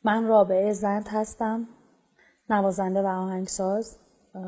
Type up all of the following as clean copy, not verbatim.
من رابعه زند هستم، نوازنده و آهنگساز،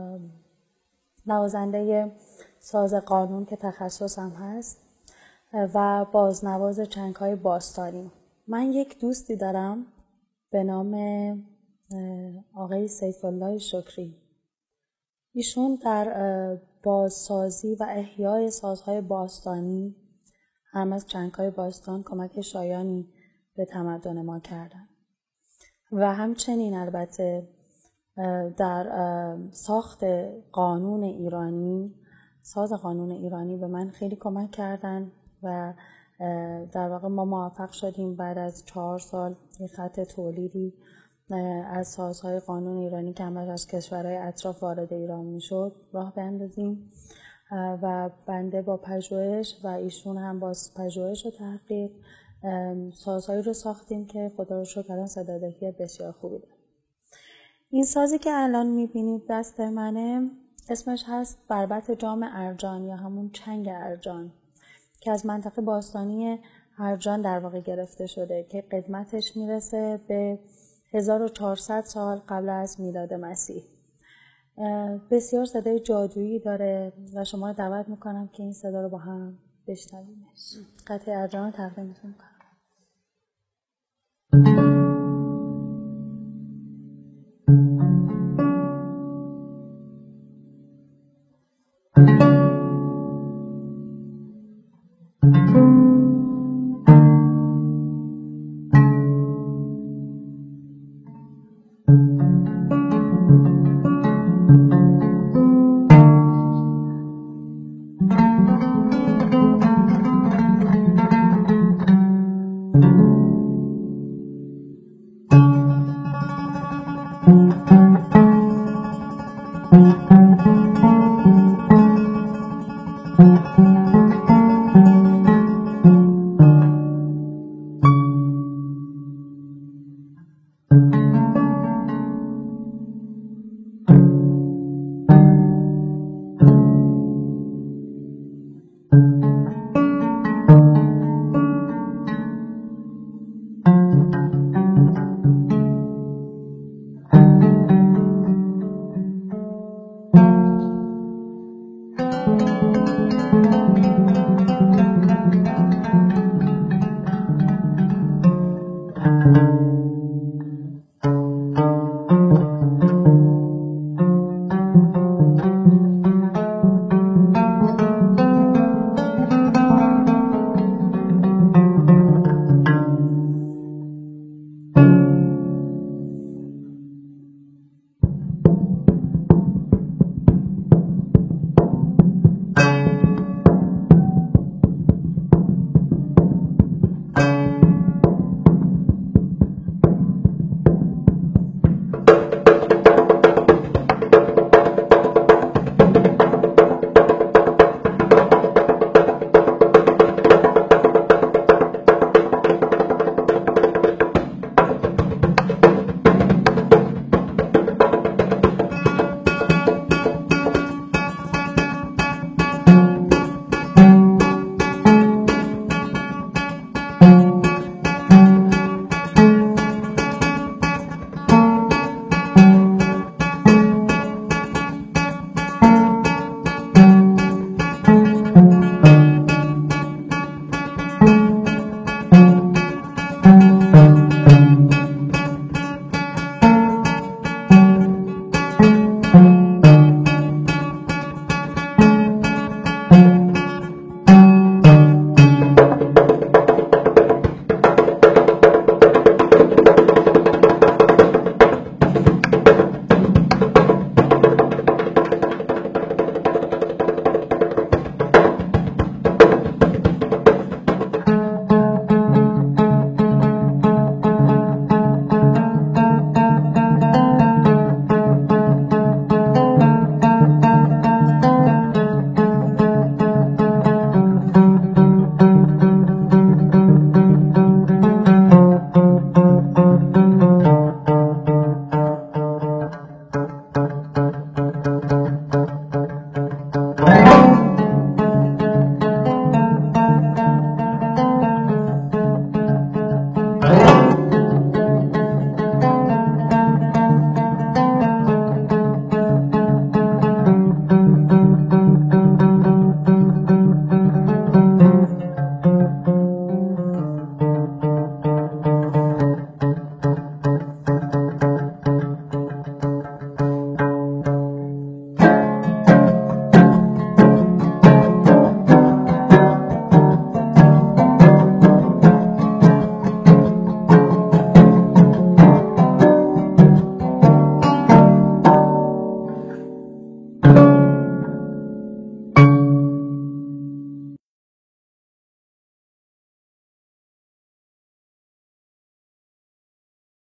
نوازنده ساز قانون که تخصصم هست و بازنواز چنگ‌های باستانی. من یک دوستی دارم به نام آقای سیف‌الله شکری. ایشون در بازسازی و احیای سازهای باستانی هم از چنگ‌های باستان کمک شایانی به تمدن ما کردن و همچنین البته در ساخت قانون ایرانی، ساز قانون ایرانی به من خیلی کمک کردن و در واقع ما موفق شدیم بعد از 4 سال یک خط تولیدی از سازهای قانون ایرانی که همش از کشورهای اطراف وارد ایران میشد راه بندازیم و بنده با پژوهش و ایشون هم با پژوهش و تحقیق سازهایی رو ساختیم که خدا رو شکر الان صدادهی بسیار خوبی داره. این سازی که الان میبینید دست منه اسمش هست بربط جام ارجان یا همون چنگ ارجان که از منطقه باستانی ارجان در واقع گرفته شده که قدمتش میرسه به 1400 سال قبل از میلاد مسیح. بسیار صدای جادویی داره و شما دعوت میکنم که این صدا رو با هم بشنویمش. قطعه ارجان رو تقدیمتون میکنم.